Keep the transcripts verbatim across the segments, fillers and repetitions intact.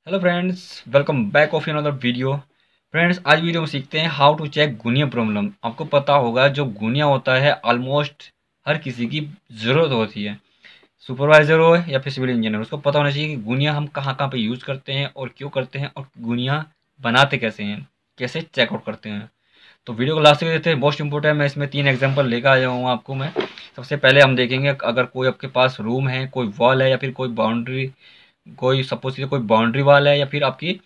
Hello friends, welcome back of another video. Friends, आज video में सीखते हैं हाउ टू चेक गुनिया प्रॉब्लम। आपको पता होगा जो गुनिया होता है ऑलमोस्ट हर किसी की ज़रूरत होती है। सुपरवाइजर हो या फिर सिविल इंजीनियर, उसको पता होना चाहिए कि गुनिया हम कहाँ कहाँ पे यूज़ करते हैं और क्यों करते हैं और गुनिया बनाते कैसे हैं, कैसे चेकआउट करते हैं। तो वीडियो को लास्ट तक देखते हैं, मोस्ट इंपोर्टेंट। मैं इसमें तीन एग्जाम्पल लेकर आ जाऊँगा आपको मैं। सबसे पहले हम देखेंगे अगर कोई आपके पास रूम है, कोई वॉल है या फिर कोई बाउंड्री, कोई सपोज कीजिए कोई बाउंड्री वाल है या फिर आपकी,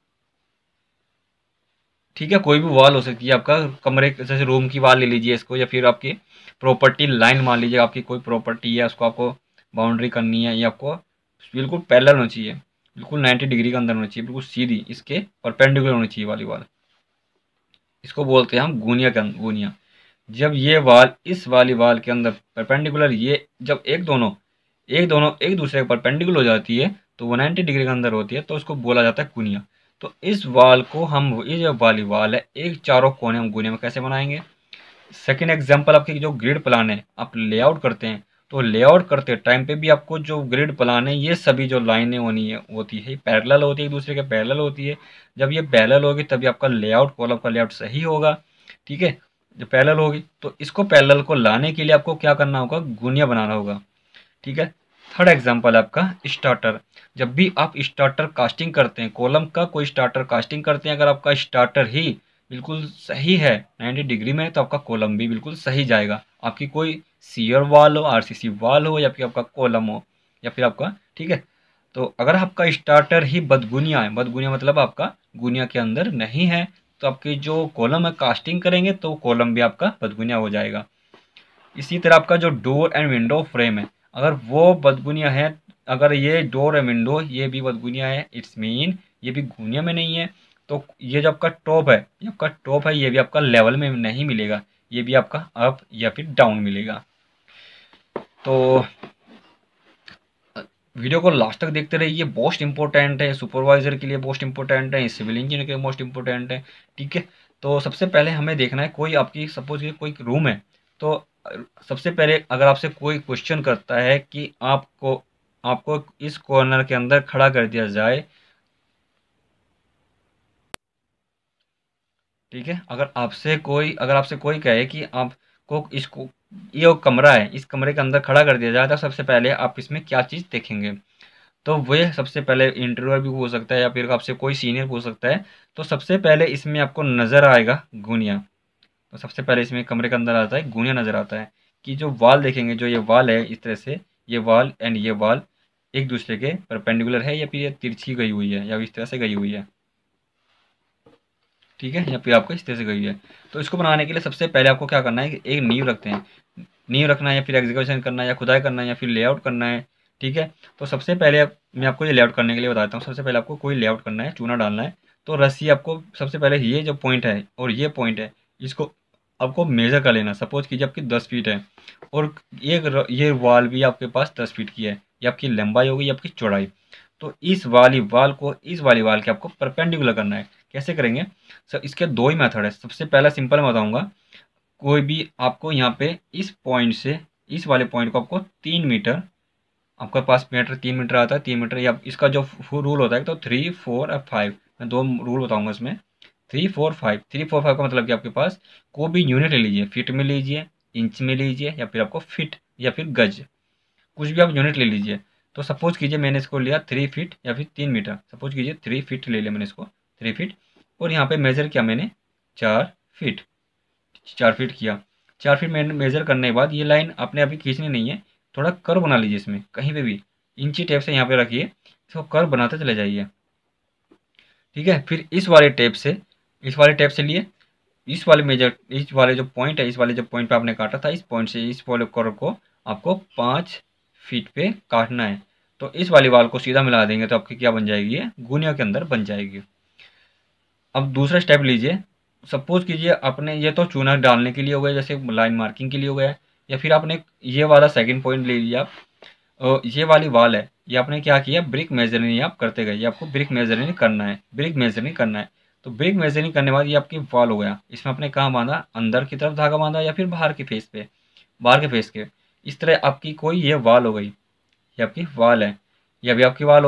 ठीक है, कोई भी वॉल हो सकती है आपका कमरे, जैसे रूम की वॉल ले लीजिए इसको, या फिर आपकी प्रॉपर्टी लाइन मान लीजिए, आपकी कोई प्रॉपर्टी है उसको आपको बाउंड्री करनी है, ये आपको बिल्कुल पैरेलल होनी चाहिए, बिल्कुल नाइन्टी डिग्री के अंदर होनी चाहिए, बिल्कुल सीधी इसके परपेंडिकुलर होनी चाहिए वाली वॉल। इसको बोलते हैं हम गुनिया के अंदर गुनिया। जब ये वाल इस वाली वाल के अंदर परपेंडिकुलर, ये जब एक दोनों एक दोनों एक दूसरे के परपेंडिकुलर हो जाती है तो वो नाइन्टी डिग्री के अंदर होती है, तो उसको बोला जाता है गुनिया। तो इस वाल को हम, ये जो वाली वाल है, एक चारों कोने हम गुनिया में कैसे बनाएंगे। सेकंड एग्जांपल, आपकी जो ग्रिड प्लान है आप लेआउट करते हैं, तो लेआउट करते टाइम पे भी आपको जो ग्रिड प्लान है, ये सभी जो लाइनें होनी है होती है पैरेलल होती है, एक दूसरे के पैरेलल होती है। जब ये पैरेलल होगी तभी आपका लेआउट, कॉलम का लेआउट सही होगा। ठीक है, जब पैरेलल होगी तो इसको पैरेलल को लाने के लिए आपको क्या करना होगा, गुनिया बनाना होगा। ठीक है। थर्ड एग्जांपल है आपका स्टार्टर। जब भी आप स्टार्टर कास्टिंग करते हैं, कॉलम का कोई स्टार्टर कास्टिंग करते हैं, अगर आपका स्टार्टर ही बिल्कुल सही है नाइन्टी डिग्री में, तो आपका कॉलम भी बिल्कुल सही जाएगा। आपकी कोई सीयर वाल हो, आरसीसी वाल हो, या फिर आपका कॉलम हो, या फिर आपका, ठीक है। तो अगर आपका स्टार्टर ही बदगुनिया है, बदगुनिया मतलब आपका गुनिया के अंदर नहीं है, तो आपकी जो कॉलम है कास्टिंग करेंगे तो कॉलम भी आपका बदगुनिया हो जाएगा। इसी तरह आपका जो डोर एंड विंडो फ्रेम है, अगर वो बदगुनिया है, अगर ये डोर एंड विंडो ये भी बदगुनिया है, इट्स मीन ये भी गुनिया में नहीं है। तो ये जो आपका टॉप है, ये आपका टॉप है, ये भी आपका लेवल में नहीं मिलेगा, ये भी आपका अप या फिर डाउन मिलेगा। तो वीडियो को लास्ट तक देखते रहिए, मोस्ट इंपॉर्टेंट है, सुपरवाइजर के लिए मोस्ट इंपॉर्टेंट है, सिविल इंजीनियर के लिए मोस्ट इंपॉर्टेंट है। ठीक है। तो सबसे पहले हमें देखना है, कोई आपकी सपोज ये कोई रूम है, तो सबसे पहले अगर आपसे कोई क्वेश्चन करता है कि आपको आपको इस कॉर्नर के अंदर खड़ा कर दिया जाए, ठीक है, अगर आपसे कोई अगर आपसे कोई कहे कि आपको इसको, ये कमरा है, इस कमरे के अंदर खड़ा कर दिया जाए, तो सबसे पहले आप इसमें क्या चीज़ देखेंगे। तो वह सबसे पहले इंटरव्यूअर भी हो सकता है या फिर आपसे कोई सीनियर पूछ सकता है। तो सबसे पहले इसमें आपको नज़र आएगा गुनिया। तो सबसे पहले इसमें कमरे के अंदर आता है गुनिया नज़र आता है, कि जो वाल देखेंगे, जो ये वाल है इस तरह से, ये वाल एंड ये वाल एक दूसरे के परपेंडिकुलर है या फिर ये तिरछी गई हुई है या इस तरह से गई हुई है। ठीक है, या फिर आपको इस तरह से गई है। तो इसको बनाने के लिए सबसे पहले आपको क्या करना है कि एक नींव रखते हैं, नींव रखना है या फिर एग्जीक्यूशन करना है या खुदाई करना है या फिर लेआउट करना है। ठीक है। तो सबसे पहले आप- मैं आपको ये लेआउट करने के लिए बताता हूँ। सबसे पहले आपको कोई लेआउट करना है, चूना डालना है। तो रस्सी आपको सबसे पहले, ये जो पॉइंट है और ये पॉइंट है, इसको आपको मेजर कर लेना। सपोज कीजिए आपकी दस फीट है और एक र- ये वाल भी आपके पास दस फीट की है, ये आपकी लंबाई होगी, ये आपकी चौड़ाई। तो इस वाली वाल को इस वाली वाल के आपको परपेंडिकुलर करना है। कैसे करेंगे सर, इसके दो ही मेथड है। सबसे पहला सिंपल मैं बताऊंगा, कोई भी आपको यहाँ पे इस पॉइंट से इस वाले पॉइंट को आपको तीन मीटर, आपके पास मीटर तीन मीटर आता है, तीन मीटर, या इसका जो रूल होता है तो थ्री फोर और फाइव, मैं दो रूल बताऊंगा इसमें। Three four five, three four five का मतलब कि आपके पास कोई भी यूनिट ले लीजिए, फीट में लीजिए, इंच में लीजिए, या फिर आपको फीट या फिर गज, कुछ भी आप यूनिट ले लीजिए। तो सपोज कीजिए मैंने इसको लिया थ्री फीट या फिर तीन मीटर, सपोज कीजिए थ्री फीट ले लिया मैंने इसको, थ्री फीट, और यहाँ पे मेजर किया मैंने चार फीट, चार फीट किया। चार फीट मैंने मेजर करने के बाद ये लाइन आपने अभी खींचनी नहीं है, थोड़ा कर्व बना लीजिए इसमें, कहीं पे भी इंची टेप से यहाँ पे रखिए, इसको कर्व बनाते चले जाइए। ठीक है। फिर इस वाले टेप से इस वाले टेप से लिए, इस वाले मेजर इस वाले जो पॉइंट है, इस वाले जो पॉइंट पे आपने काटा था, इस पॉइंट से इस वाले कर्व को आपको पाँच फीट पे काटना है। तो इस वाली वाल को सीधा मिला देंगे तो आपकी क्या बन जाएगी, ये गुनिया के अंदर बन जाएगी। अब दूसरा स्टेप लीजिए, सपोज कीजिए आपने, ये तो चूना डालने के लिए हो गया, जैसे लाइन मार्किंग के लिए हो गया, या फिर आपने ये वाला सेकंड पॉइंट ले लिया। अ, ये वाली वाल है, ये आपने क्या किया, ब्रिक मेजरिंग आप करते गए, ये आपको ब्रिक मेजरिंग करना है, ब्रिक मेजरिंग करना है। तो ब्रिक मेजरिंग करने के बाद ये आपकी वाल हो गया। इसमें आपने कहाँ बांधा, अंदर की तरफ धागा बांधा या फिर बाहर के फेस पे, बाहर के फेस के। इस तरह आपकी कोई ये वाल हो गई, ये आपकी वाल है, ये भी आपकी वाल हो गई।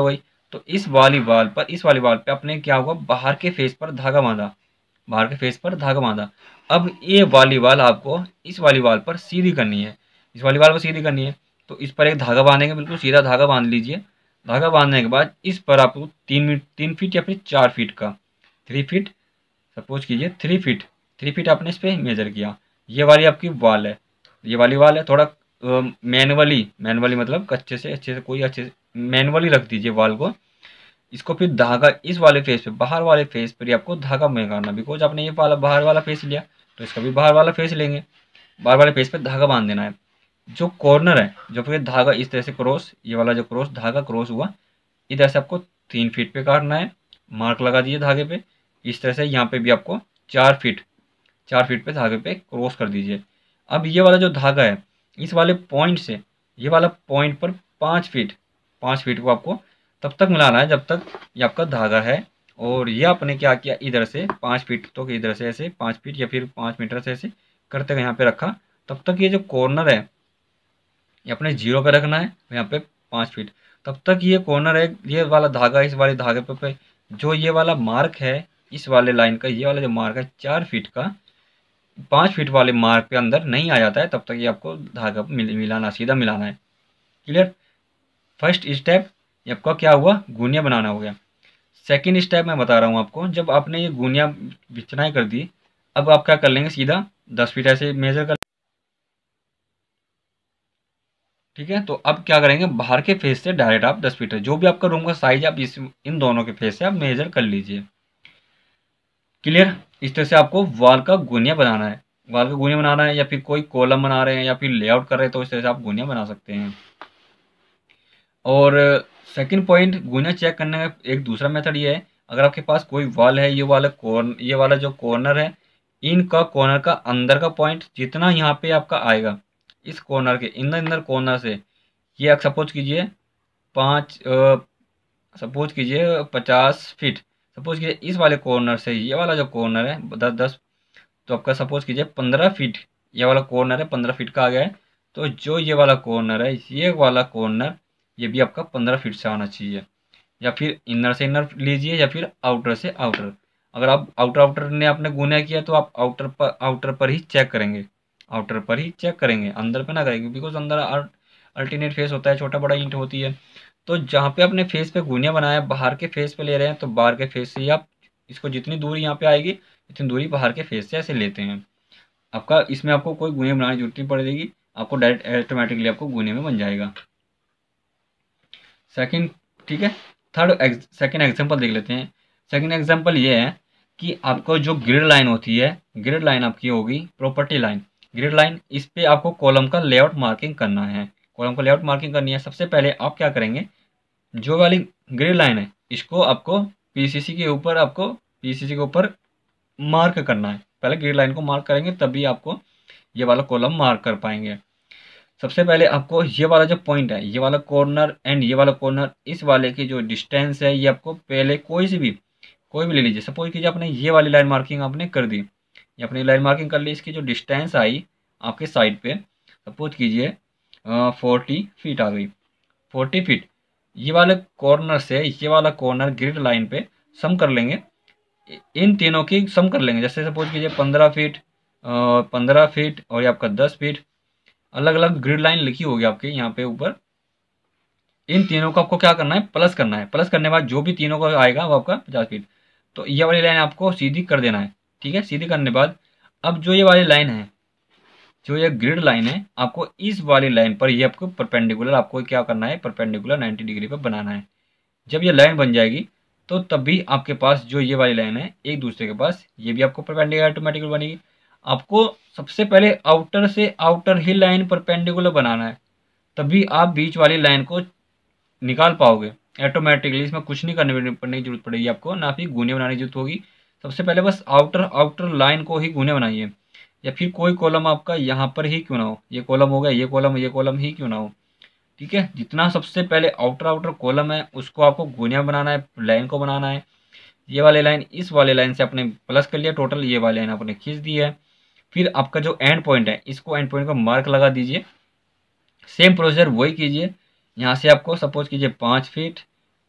तो इस वाली वाल पर इस वाली वाल पे आपने क्या हुआ, बाहर के फेस पर धागा बांधा, बाहर के फेस पर धागा बांधा। अब ये वाली वाल आपको इस वाली वाल पर सीधी करनी है, इस वाली वाल पर सीधी करनी है। तो इस पर एक धागा बांधेंगे, बिल्कुल सीधा धागा बांध लीजिए। धागा बांधने के बाद इस पर आपको तीन मीट तीन फीट या फिर चार फीट का, थ्री फीट सपोज कीजिए, थ्री फीट थ्री फीट आपने इस पर मेजर किया। ये वाली आपकी वाल है, ये वाली वाल है। थोड़ा मैनुअली मैनुअली मतलब कच्चे से अच्छे से कोई अच्छे से मैनुअली रख दीजिए वाल को। इसको फिर धागा इस वाले फेस पे, बाहर वाले फेस पर ही आपको धागा लगाना, बिकॉज आपने ये वाला बाहर वाला फेस लिया तो इसका भी बाहर वाला फेस लेंगे। बाहर वाले फेस पे धागा बांध देना है। जो कॉर्नर है, जो फिर धागा इस तरह से क्रॉस, ये वाला जो क्रॉस धागा क्रॉस हुआ, इधर से आपको तीन फीट पे काटना है, मार्क लगा दीजिए धागे पे। इस तरह से यहाँ पे भी आपको चार फीट चार फीट पे धागे पे क्रॉस कर दीजिए। अब ये वाला जो धागा है, इस वाले पॉइंट से ये वाला पॉइंट पर पाँच फीट पाँच फीट को आपको तब तक मिलाना है जब तक ये आपका धागा है। और ये आपने क्या किया, इधर से पाँच फीट तो इधर से ऐसे पाँच फीट या फिर पाँच मीटर से ऐसे करते हुए यहाँ पे रखा। तब तक ये जो कॉर्नर है ये अपने जीरो पे रखना है, यहाँ पे पाँच फीट। तब तक ये कॉर्नर है, ये वाला धागा इस वाले धागे पे, पे जो ये वाला मार्क है इस वाले लाइन का, ये वाला जो मार्क है चार फीट का, पाँच फीट वाले मार्क पे अंदर नहीं आ जाता है, तब तक ये आपको धागा मिल, मिलाना सीधा मिलाना है। क्लियर। फर्स्ट स्टेप ये आपका क्या हुआ, गुनिया बनाना हो गया। सेकंड स्टेप मैं बता रहा हूँ आपको, जब आपने ये गुनिया बिछनाई कर दी, अब आप क्या कर लेंगे, सीधा दस फीट ऐसे मेजर कर, ठीक है। तो अब क्या करेंगे, बाहर के फेस से डायरेक्ट आप दस फीट है, जो भी आपका रूम का साइज है आप इस इन दोनों के फेस से आप मेजर कर लीजिए। क्लियर। इस तरह से आपको वॉल का गुनिया बनाना है, वॉल का गुनिया बनाना है, या फिर कोई कॉलम बना रहे हैं या फिर लेआउट कर रहे हैं तो इस तरह से आप गुनिया बना सकते हैं। और सेकंड पॉइंट, गुनिया चेक करने का एक दूसरा मेथड ये है, अगर आपके पास कोई वॉल है, ये वाला कॉर्न ये वाला जो कॉर्नर है, इनका कॉर्नर का अंदर का पॉइंट जितना यहाँ पे आपका आएगा, इस कॉर्नर के इन अंदर कॉर्नर से, ये आप सपोज कीजिए पाँच सपोज कीजिए पचास फीट, सपोज कीजिए इस वाले कॉर्नर से ये वाला जो कॉर्नर है दस दस, तो आपका सपोज कीजिए पंद्रह फीट, ये वाला कॉर्नर है पंद्रह फीट का आ गया है। तो जो ये वाला कॉर्नर है, ये वाला कॉर्नर ये भी आपका पंद्रह फीट से आना चाहिए, या फिर इनर से इनर लीजिए या फिर आउटर से आउटर। अगर आप आउटर आउटर ने आपने गुना किया तो आप आउटर पर आउटर पर ही चेक करेंगे, आउटर पर ही चेक करेंगे, अंदर पे ना करेंगे, बिकॉज अंदर अल्टरनेट फेस होता है, छोटा बड़ा ईंट होती है। तो जहाँ पे आपने फेस पे गुनिया बनाया, बाहर के फेस पे ले रहे हैं, तो बाहर के फेस से ही आप इसको जितनी दूरी यहाँ पे आएगी इतनी दूरी बाहर के फेस से ऐसे लेते हैं। आपका इसमें आपको कोई गुनिया बनाने की जरूरत नहीं पड़ेगी, आपको डायरेक्ट ऑटोमेटिकली आपको गुनिया में बन जाएगा। सेकंड, ठीक है। थर्ड सेकंड एग्जांपल देख लेते हैं। सेकंड एग्जांपल ये है कि आपको जो ग्रिड लाइन होती है, ग्रिड लाइन आपकी होगी प्रॉपर्टी लाइन, ग्रिड लाइन, इस पे आपको कॉलम का लेआउट मार्किंग करना है, कॉलम का लेआउट मार्किंग करनी है। सबसे पहले आप क्या करेंगे, जो वाली ग्रिड लाइन है इसको आपको पीसीसी के ऊपर आपको पीसीसी के ऊपर मार्क करना है। पहले ग्रिड लाइन को मार्क करेंगे तभी आपको ये वाला कॉलम मार्क कर पाएंगे। सबसे पहले आपको ये वाला जो पॉइंट है, ये वाला कॉर्नर एंड ये वाला कॉर्नर, इस वाले की जो डिस्टेंस है ये आपको पहले कोई सी भी कोई भी ले लीजिए। सपोज कीजिए आपने ये वाली लाइन मार्किंग आपने कर दी, ये अपनी लाइन मार्किंग कर ली, इसकी जो डिस्टेंस आई आपके साइड पे सपोज कीजिए फोर्टी फीट आ गई, फोर्टी फीट। ये वाले कॉर्नर से ये वाला कॉर्नर ग्रिड लाइन पे सम कर लेंगे, इन तीनों की सम कर लेंगे। जैसे सपोज कीजिए पंद्रह फीट पंद्रह फीट और ये आपका दस फीट, अलग अलग ग्रिड लाइन लिखी होगी आपके यहाँ पे ऊपर। इन तीनों को आपको क्या करना है, प्लस करना है। प्लस करने के बाद जो भी तीनों को आएगा वो आपका पचास फीट। तो ये वाली लाइन आपको सीधी कर देना है, ठीक है। सीधी करने के बाद अब जो ये वाली लाइन है, जो ये ग्रिड लाइन है, आपको इस वाली लाइन पर ये आपको परपेंडिकुलर आपको क्या करना है, परपेंडिकुलर नाइन्टी डिग्री पर बनाना है। जब ये लाइन बन जाएगी तो तभी आपके पास जो ये वाली लाइन है एक दूसरे के पास, ये भी आपको परपेंडिकुलर ऑटोमेटिकली बनेगी। आपको सबसे पहले आउटर से आउटर ही लाइन परपेंडिकुलर बनाना है, तभी आप बीच वाली लाइन को निकाल पाओगे ऑटोमेटिकली। इसमें कुछ नहीं करने पड़ने की जरूरत पड़ेगी आपको, ना फिर गुने बनाने की जरूरत होगी। सबसे पहले बस आउटर आउटर लाइन को ही गुने बनाइए, या फिर कोई कॉलम आपका यहाँ पर ही क्यों ना हो, ये कॉलम हो गया, ये कॉलम ये कॉलम ही क्यों ना हो, ठीक है। जितना सबसे पहले आउटर आउटर कॉलम है उसको आपको गुनिया बनाना है, लाइन को बनाना है। ये वाली लाइन इस वाले लाइन से आपने प्लस कर लिया टोटल, ये वाली लाइन आपने खींच दी है। फिर आपका जो एंड पॉइंट है इसको एंड पॉइंट को मार्क लगा दीजिए। सेम प्रोसीजर वही कीजिए, यहाँ से आपको सपोज कीजिए पाँच फीट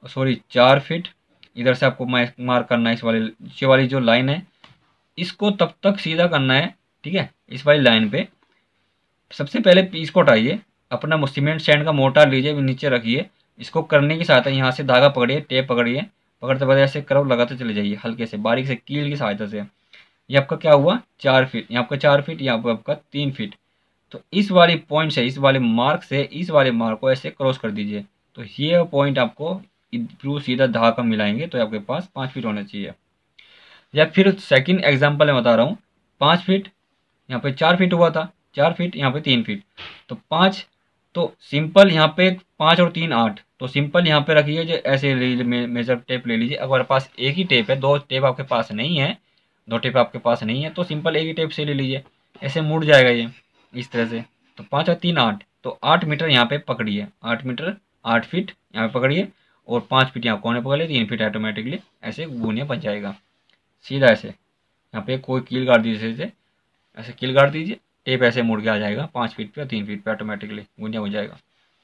सॉरी चार फीट इधर से आपको मार्क करना है। इस वाले ये वाली जो लाइन है इसको तब तक सीधा करना है, ठीक है। इस वाली लाइन पे सबसे पहले पीस को हटाइए, अपना सीमेंट स्टैंड का मोटा लीजिए, नीचे रखिए। इसको करने की सहायता यहाँ से धागा पकड़िए, टेप पकड़िए, पकड़ते पकड़ते ऐसे कर्व लगाते चले जाइए हल्के से, बारीक से कील की सहायता से। ये आपका क्या हुआ, चार फीट, यहाँ आपका चार फीट, यहाँ पर आपका तीन फीट। तो इस वाली पॉइंट से, इस वाले मार्क से इस वाले मार्क को ऐसे क्रॉस कर दीजिए। तो ये पॉइंट आपको थ्रू सीधा धागा मिलाएंगे तो आपके पास पाँच फीट होना चाहिए। या फिर सेकंड एग्जांपल मैं बता रहा हूँ, पाँच फीट यहाँ पे चार फीट हुआ था, चार फीट यहाँ पे तीन फीट, तो पाँच, तो सिंपल यहाँ पे पाँच और तीन आठ, तो सिंपल यहाँ पे रखिए जो ऐसे ले लीजिए, मे, मेजर टेप ले लीजिए। अगर पास एक ही टेप है, दो टेप आपके पास नहीं है, दो टेप आपके पास नहीं है, तो सिंपल एक ही टेप से ले लीजिए, ऐसे मुड़ जाएगा ये इस तरह से। तो पाँच और तीन आठ, तो आठ मीटर यहाँ पे पकड़िए, आठ मीटर आठ फीट यहाँ पे पकड़िए, और पाँच फीट यहाँ कोने पकड़ लिए, तीन फीट ऑटोमेटिकली ऐसे गुनिया बन जाएगा सीधा ऐसे। यहाँ पे कोई कील गाड़ दीजिए, ऐसे ऐसे कील गाड़ दीजिए, टेप ऐसे मुड़ के आ जाएगा पाँच फीट पे और तीन फीट पे ऑटोमेटिकली गुनिया हो जाएगा,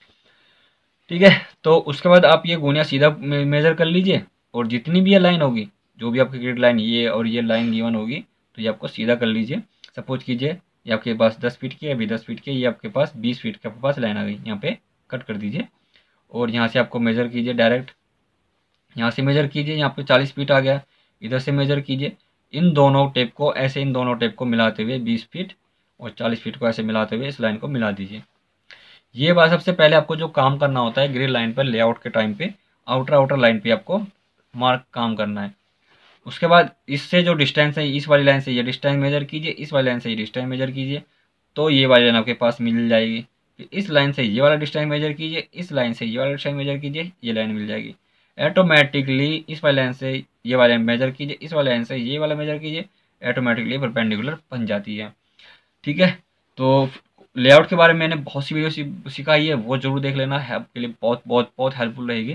ठीक है। तो उसके बाद आप ये गुनिया सीधा मे मेजर कर लीजिए, और जितनी भी ये लाइन होगी, जो भी आपकी ग्रिड लाइन ये और ये लाइन गिवन होगी, तो ये आपको सीधा कर लीजिए। सपोज कीजिए ये आपके पास दस फीट की है, अभी दस फीट की, ये आपके पास बीस फीट के आपके पास लाइन आ गई, यहाँ पे कट कर दीजिए। और यहाँ से आपको मेजर कीजिए डायरेक्ट, यहाँ से मेजर कीजिए, यहाँ पे चालीस फीट आ गया, इधर से मेजर कीजिए। इन दोनों टेप को ऐसे, इन दोनों टेप को मिलाते हुए बीस फीट और चालीस फीट को ऐसे मिलाते हुए इस लाइन को मिला दीजिए। ये बात सबसे पहले आपको जो काम करना होता है ग्रिड लाइन पर लेआउट के टाइम पे, आउटर आउटर लाइन पे आपको मार्क काम करना है। उसके बाद इससे जो डिस्टेंस है, इस वाली लाइन से ये डिस्टेंस मेजर कीजिए, इस वाली लाइन से ये डिस्टेंस मेजर कीजिए, तो ये वाली लाइन आपके पास मिल जाएगी। फिर इस लाइन से ये वाला डिस्टेंस मेजर कीजिए, इस लाइन से ये वाला डिस्टेंस मेजर कीजिए, ये लाइन मिल जाएगी ऑटोमेटिकली। इस वाले लाइन से ये वाला मेजर कीजिए, इस वाले लाइन से ये वाला मेजर कीजिए, ऑटोमेटिकली परपेंडिकुलर बन जाती है, ठीक है। तो लेआउट के बारे में मैंने बहुत सी वीडियो सिखाई है, वो जरूर देख लेना है, आपके लिए बहुत बहुत बहुत हेल्पफुल रहेगी,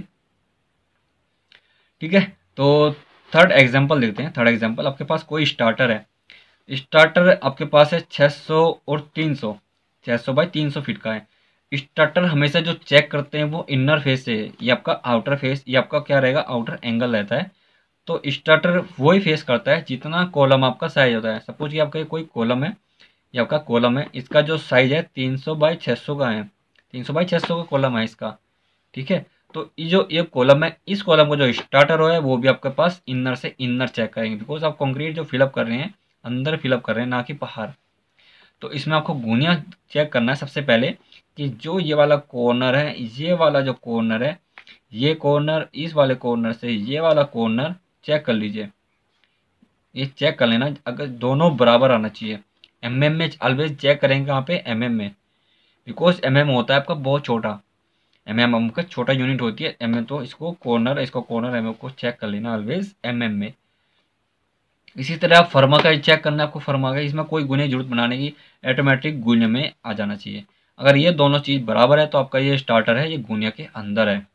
ठीक है। तो थर्ड एग्जांपल देखते हैं। थर्ड एग्जांपल, आपके पास कोई स्टार्टर है, स्टार्टर आपके पास है छः सौ और तीन सौ, छः सौ बाई तीन सौ फीट का है। स्टार्टर हमेशा जो चेक करते हैं वो इनर फेस से है, ये आपका आउटर फेस, ये आपका क्या रहेगा, आउटर एंगल रहता है। तो स्टार्टर वही फेस करता है जितना कॉलम आपका साइज होता है। सपोज कि आपका कोई कॉलम है, ये आपका कॉलम है, इसका जो साइज है तीन सौ बाई छः सौ का है, तीन सौ बाई छः सौ का कॉलम है इसका, ठीक है। तो ये जो ये कॉलम है, इस कॉलम को जो स्टार्टर हो है वो भी आपके पास इनर से इनर चेक करेंगे, बिकॉज आप कंक्रीट जो फिलअप कर रहे हैं अंदर फिलअप कर रहे हैं, ना कि बाहर। तो इसमें आपको गुनिया चेक करना है सबसे पहले कि जो ये वाला कॉर्नर है, ये वाला जो कॉर्नर है, ये कॉर्नर इस वाले कॉर्नर से ये वाला कॉर्नर चेक कर लीजिए। ये चेक कर लेना, अगर दोनों बराबर आना चाहिए। एम एम में ऑलवेज चेक करेंगे, कहाँ पे, एम एम में, बिकॉज एम एम होता है आपका बहुत छोटा, एम एम आपका छोटा यूनिट होती है एम एम। तो इसको कॉर्नर, इसको कॉर्नर एम एम को चेक कर लेना ऑलवेज एम एम में। इसी तरह आप फर्मा का चेक करना है आपको, फर्मा का इसमें कोई गुने जरूरत बनाने की, ऑटोमेटिक गुने में आ जाना चाहिए। अगर ये दोनों चीज़ बराबर है तो आपका ये स्टार्टर है, ये गुनिया के अंदर है।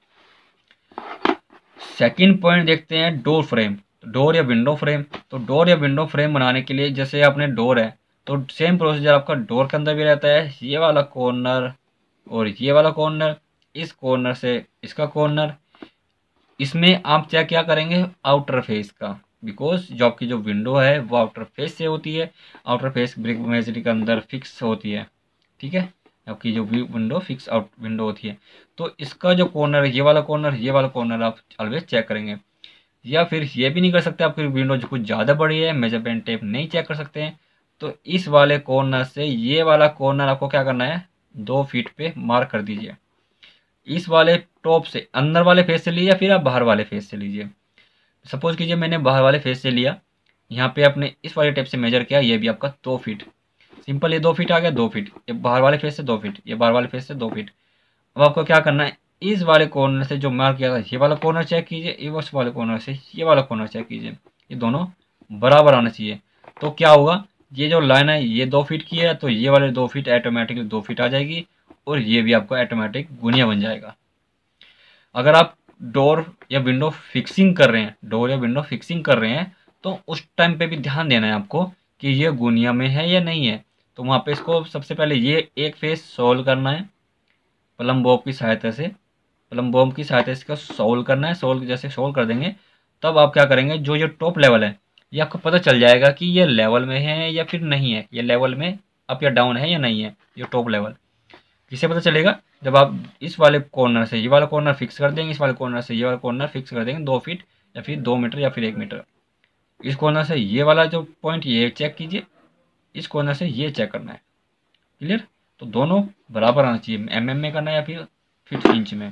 सेकंड पॉइंट देखते हैं, डोर फ्रेम, डोर या विंडो फ्रेम। तो डोर या विंडो फ्रेम बनाने के लिए, जैसे आपने डोर है तो सेम प्रोसीजर आपका डोर के अंदर भी रहता है। ये वाला कॉर्नर और ये वाला कॉर्नर, इस कॉर्नर से इसका कॉर्नर, इसमें आप क्या क्या करेंगे, आउटर फेस का, बिकॉज जो आपकी जो विंडो है वो आउटर फेस से होती है, आउटर फेस ब्रिक मेजरी के अंदर फिक्स होती है, ठीक है। आपकी जो विंडो फिक्स आउट विंडो होती है, तो इसका जो कॉर्नर है, ये वाला कॉर्नर, ये वाला कॉर्नर आप ऑलवेज चेक करेंगे। या फिर ये भी नहीं कर सकते, आपकी विंडो जो कुछ ज़्यादा बड़ी है, मेजरमेंट टेप नहीं चेक कर सकते हैं, तो इस वाले कॉर्नर से ये वाला कॉर्नर आपको क्या करना है, दो फीट पे मार्क कर दीजिए। इस वाले टॉप से अंदर वाले फेस से लीजिए, फिर आप बाहर वाले फेस से लीजिए। सपोज कीजिए मैंने बाहर वाले फेस से लिया, यहाँ पे आपने इस वाले टेप से मेजर किया, ये भी आपका दो फीट, सिंपल ये दो फीट आ गया, दो फीट, ये बाहर वाले फेस से दो फीट, ये बाहर वाले फेस से दो फीट। अब आपको क्या करना है, इस वाले कॉर्नर से जो मार्क किया था ये वाला कॉर्नर चेक कीजिए, इस वाले कॉर्नर से ये वाला कॉर्नर चेक कीजिए, ये दोनों बराबर आना चाहिए। तो क्या होगा, ये जो लाइन है ये दो फीट की है, तो ये वाले दो फीट ऑटोमेटिकली दो फीट आ जाएगी, और ये भी आपको ऑटोमेटिक गुनिया बन जाएगा। अगर आप डोर या विंडो फिक्सिंग कर रहे हैं, डोर या विंडो फिक्सिंग कर रहे हैं, तो उस टाइम पे भी ध्यान देना है आपको कि ये गुनिया में है या नहीं है। तो वहाँ पे इसको सबसे पहले ये एक फेस सोल्व करना है प्लम बॉब की सहायता से, प्लम बॉम्ब की सहायता से इसको सोल्व करना है। सोल्व जैसे सोल्व कर देंगे तब आप क्या करेंगे, जो ये टॉप लेवल है ये आपको पता चल जाएगा कि ये लेवल में है या फिर नहीं है, ये लेवल में अप या डाउन है या नहीं है। ये टॉप लेवल किसे पता चलेगा, जब आप इस वाले कॉर्नर से ये वाला कॉर्नर फिक्स कर देंगे, इस वाले कॉर्नर से ये वाला कॉर्नर फिक्स कर देंगे दो फीट या फिर दो मीटर या फिर एक मीटर। इस कॉर्नर से ये वाला जो पॉइंट ये चेक कीजिए, इस कॉर्नर से ये चेक करना है। क्लियर? तो दोनों बराबर आना चाहिए, एम एम में करना है या फिर फिट इंच में।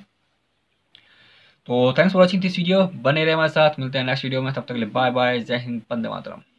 तो thanks for watching this video, बने रहे हमारे साथ, मिलते हैं नेक्स्ट वीडियो में, तब तक के लिए बाय बाय, जय हिंद, वंदे मातरम।